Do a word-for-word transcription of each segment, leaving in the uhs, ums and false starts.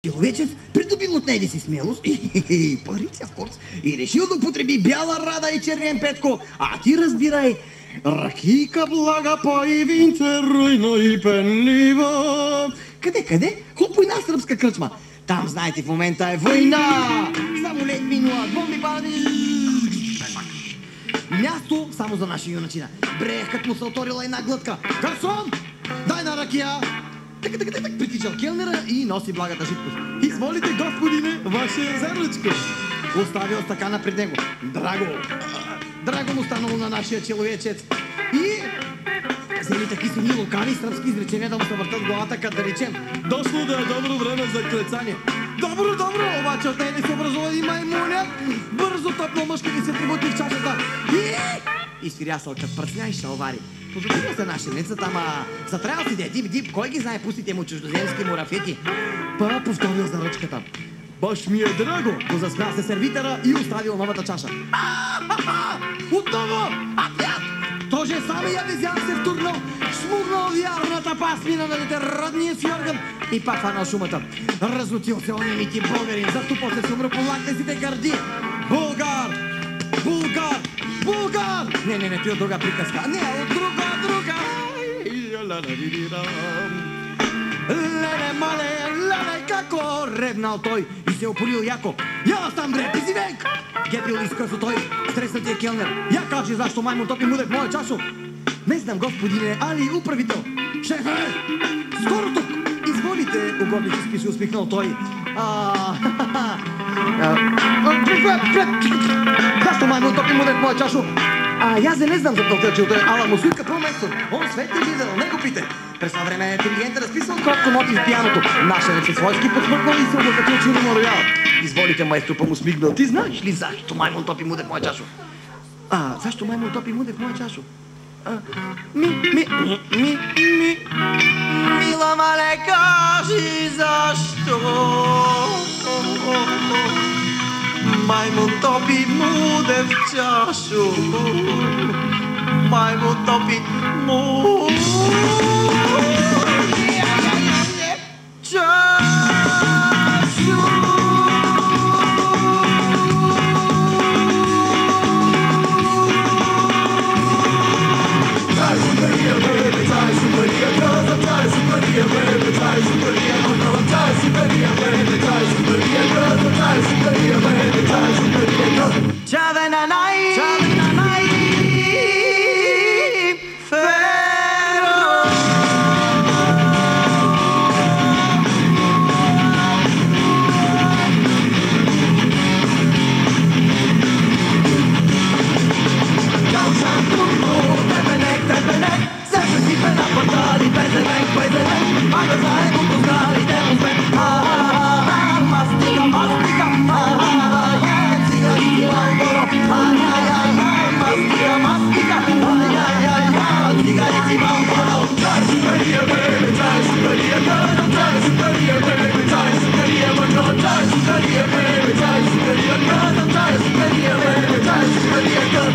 Човечец придобил от нея си смелост и, и, и парица в курс и решил да употреби бяла рада и червен петко, а ти разбирай, ракийка блага па и винце руйно и пенлива. Къде, къде? Хоп по една сръбска кръчма. Там, знаете, в момента е война. Самолет минува, бомби падани. Място само за наша юначина. Брех, като му се оторила една глътка. Гарсон, дай на ракия. Така, така, така, притичал келнера и носи благата жидкост. Изволите, господине, ваше зерличко. Оставил стакана пред него. Драго, драго му станало на нашия человечец. И взели таки си ни лукави сръбски изречения да му се въртат главата, като да речем. Дошло да е добро време за клецание. Добро, добро, обаче от нея не се образува и маймуня. Бързо топло мъжка ни се прибути в чашата. И... И свирясал като пръсня и шалвари. Позатива се нашеницата, ама затраял си да е дип-дип, кой ги знае пустите му чуждоземски мурафети. Па повторил за ръчката. Баш ми е драго, позасмя се сервитера и оставил новата чаша. А-ха-ха! Отново! Опять! Тоже сами я везял се втурнал, шмугнал вярната пасмина на дете родния си орган и пак фанал шумата. Разлутил се оня мити българин, затупал се с умра по лактесите гърди. Българ! Булгар! Булгар! Не, не, не, той от друга приказка. Не, от друга, друга! Леле, мале, леле, како ревнал той и се опорил яко. Я там бре, пизивенк! Гепил изкъсо той, стреснатия келнер. Я кажи защо маймун топи муде в моя чашо. Не знам, господине, али управител. Шефе, скоро тук! Изволите, угодник изписи усмихнал той. А, защо маймун топи муде в моя чашо? А, аз не знам за толкова, той, ала му свитка професор. Он свети лидер, не го пите. През това време диригентът разписал кратко ноти в пианото. Наша не се свойски подсмъркнал и се облакатил чудо роял. Изволите, майстро, па му смигнал. Ти знаеш ли защо маймун топи муде в моя чашо? А, защо маймун топи муде в моя чашо? А, ми, ми, ми, ми, ми. Мила, мале, кажи защо маймун топи муде в чашо. Маймун топи муде чашо. Чавенанай, чавенанай, феро. Каучан турно, тепенек, тепенек, sempre si per apportare il pesevenk, pesevenk, a casare con postare i demon, ah ah ah, mastica, mastica, ah ah ah, yeah, cigaretti Marlboro, ah ah ah, mastica, mastica, ah ah ah, cigaretti Marlboro. Dai Siberia, baby, dai Siberia, girl, dai Siberia, baby, dai Siberia, girl, dai Siberia, baby, dai Siberia, girl, dai Siberia, baby, dai Siberia, girl.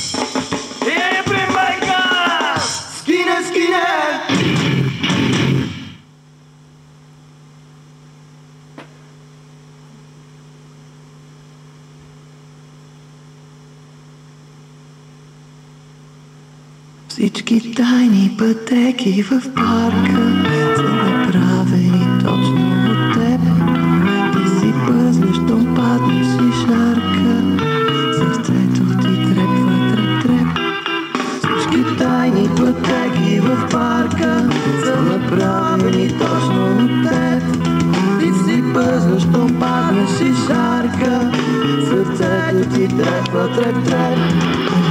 Всички тайни пътеки в парка са направени точно от теб. Ти си пъзлиш, щом паднеш и шарка. Сърцето ти трепва, треп, треп. Всички тайни пътеки в парка са направени точно от теб. Ти си пъзлиш, щом паднеш и шарка. Сърцето ти трепва, треп, треп.